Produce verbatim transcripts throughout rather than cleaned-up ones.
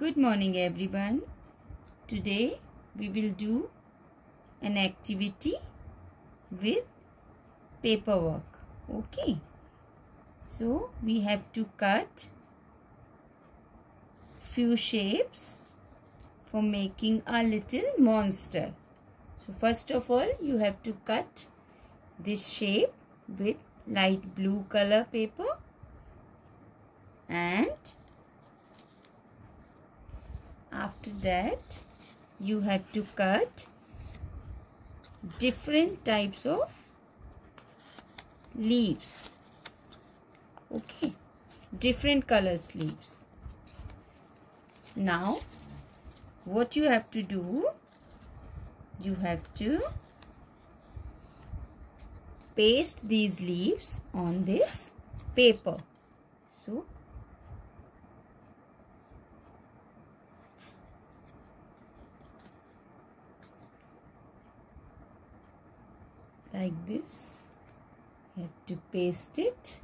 Good morning everyone. Today we will do an activity with paperwork. Okay. So we have to cut few shapes for making a little monster. So first of all you have to cut this shape with light blue color paper, and after that you have to cut different types of leaves. Okay, different colors leaves. Now what you have to do, you have to paste these leaves on this paper. So like this, you have to paste it.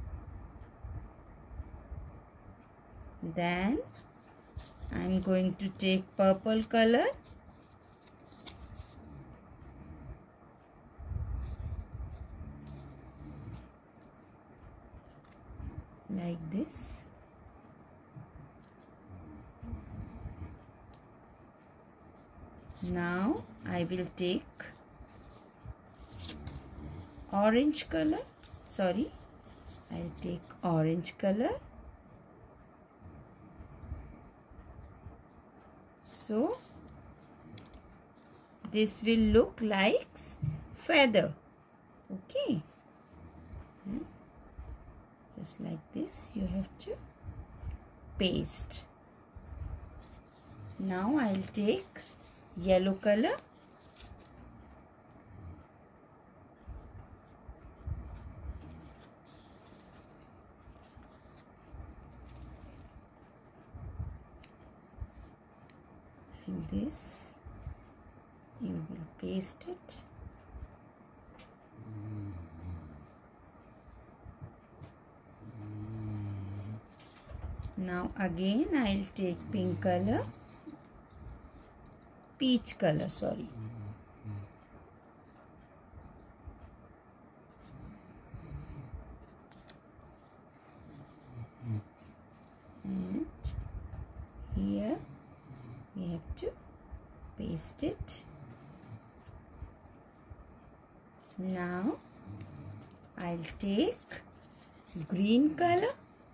Then I am going to take purple color like this. Now I will take orange color, sorry, I'll take orange color. So this will look like feather. Okay, and just like this you have to paste. Now I'll take yellow color. Like this, you will paste it. Now again I'll take pink color, peach color, sorry. And here we have to paste it. Now I'll take green color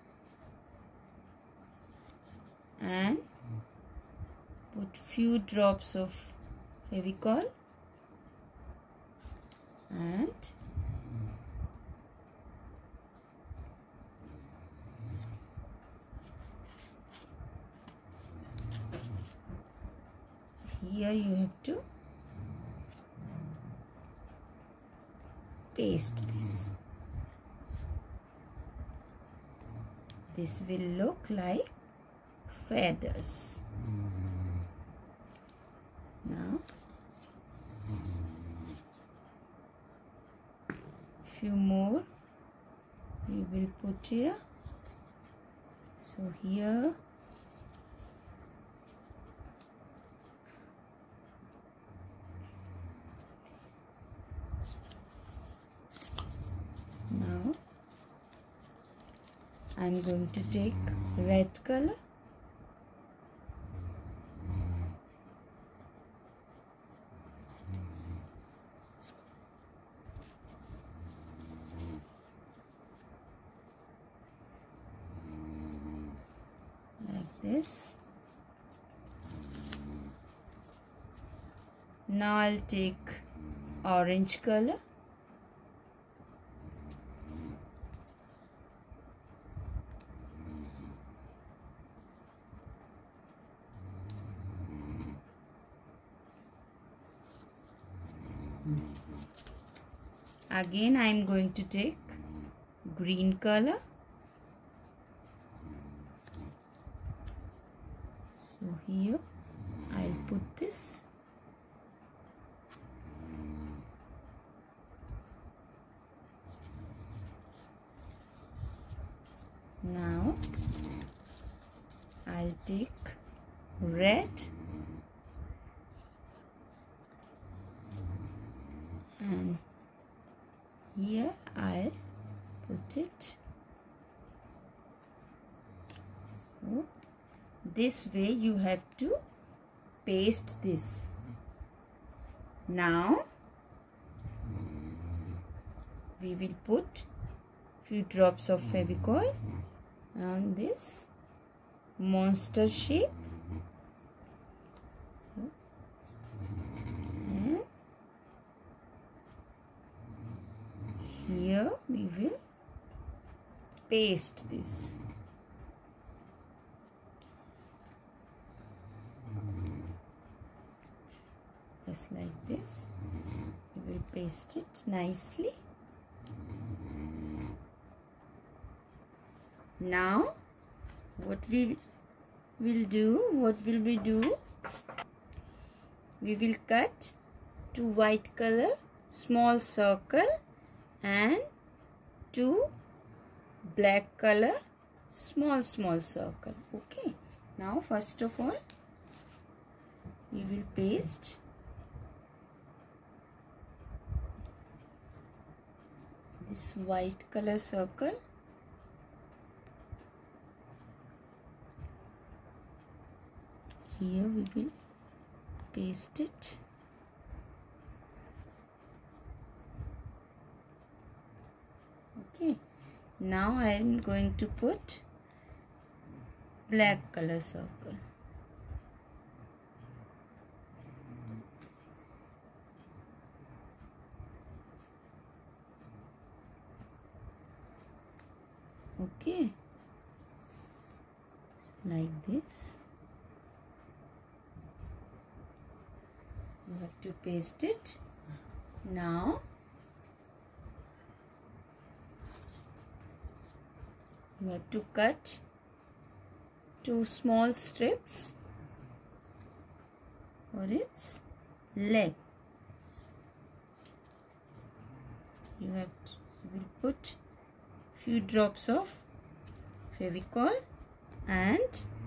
and put few drops of Fevicol and here you have to paste this. This will look like feathers. Now few more we will put here. So here now I am going to take red color. Like this. Now I'll take orange color. Again I am going to take green color. So here I'll put this. Now I'll take red, and here I'll put it. So this way you have to paste this. Now we will put few drops of Fevicol on this monster shape. So, and here we will paste this. Just like this, we will paste it nicely. Now what we will do, what will we do? We will cut two white color small circle and two black color small small circle. Okay. Now first of all, we will paste this white color circle. Here we will paste it. Okay. Now I am going to put black color circle. Okay. Like this. You have to paste it. Now you have to cut two small strips for its leg. You have to, you will put few drops of Fevicol and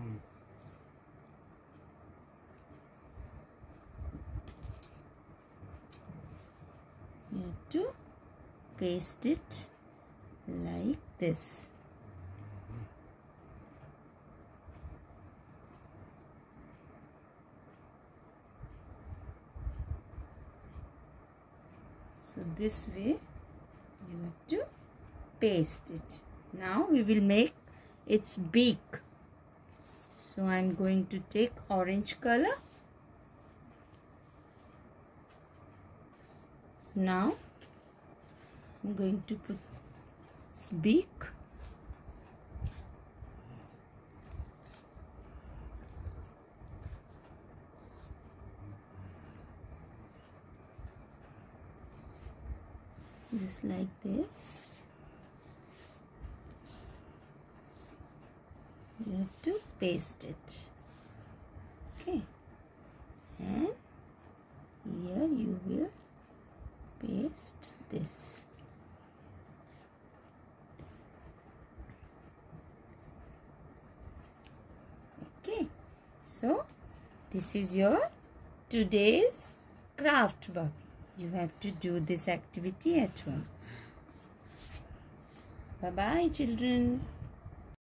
you have to paste it like this. So this way you have to paste it. Now we will make its beak. So I am going to take orange color. So now I am going to put its beak. Just like this. You have to paste it. Okay. And here you will paste this. Okay. So this is your today's craft work. You have to do this activity at home. Bye bye, children.